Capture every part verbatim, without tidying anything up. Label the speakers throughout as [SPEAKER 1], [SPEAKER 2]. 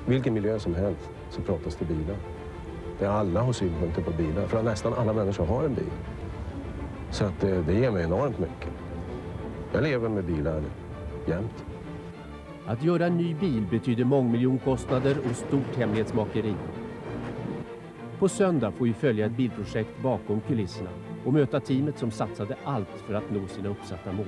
[SPEAKER 1] vilken miljö som helst så pratas det bilar. Det alla har synpunkter på bilar, för nästan alla människor har en bil. Så att det, det ger mig enormt mycket. Jag lever med bilar jämt.
[SPEAKER 2] Att göra en ny bil betyder mångmiljonkostnader och stort hemlighetsmakeri. På söndag får vi följa ett bilprojekt bakom kulisserna och möta teamet som satsade allt för att nå sina uppsatta mål.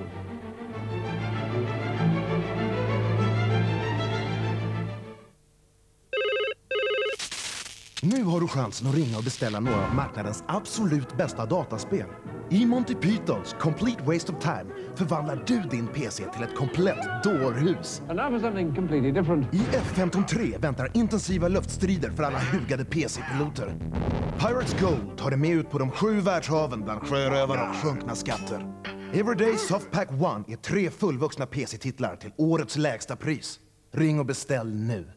[SPEAKER 3] Nu har du chansen att ringa och beställa några av marknadens absolut bästa dataspel. I Monty Pythons Complete Waste of Time förvandlar du din P C till ett komplett dårhus.
[SPEAKER 4] And now for something completely different.
[SPEAKER 3] I F femton tre väntar intensiva luftstrider för alla hugade P C-piloter. Pirates Gold tar dig med ut på de sju världshaven bland sjörövare och sjunkna skatter. Everyday Softpack One är tre fullvuxna P C-titlar till årets lägsta pris. Ring och beställ nu.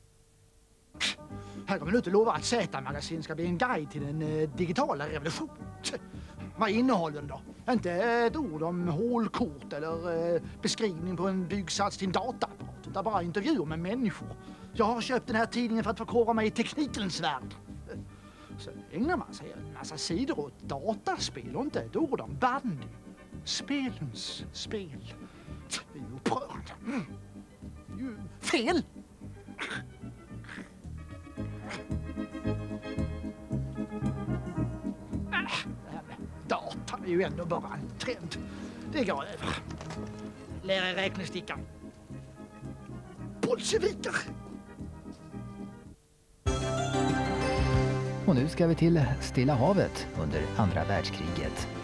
[SPEAKER 5] Här kommer ut och lovar att Z-magasin ska bli en guide till den eh, digitala revolutionen. Vad innehåller den då? Inte ett ord om hålkort eller eh, beskrivning på en byggsats till en dataapparat. Utan bara intervjuer med människor. Jag har köpt den här tidningen för att förkovra mig i teknikens värld. Så ägnar man sig en massa sidor åt dataspel och inte ett ord om bandy. Spelens spel. Det är ju upprörande. Mm. Det är ju fel! Datan är ju ändå bara en trend. Det går över. Lär er räknestickan. Bolsjeviker!
[SPEAKER 6] Och nu ska vi till Stilla havet under andra världskriget.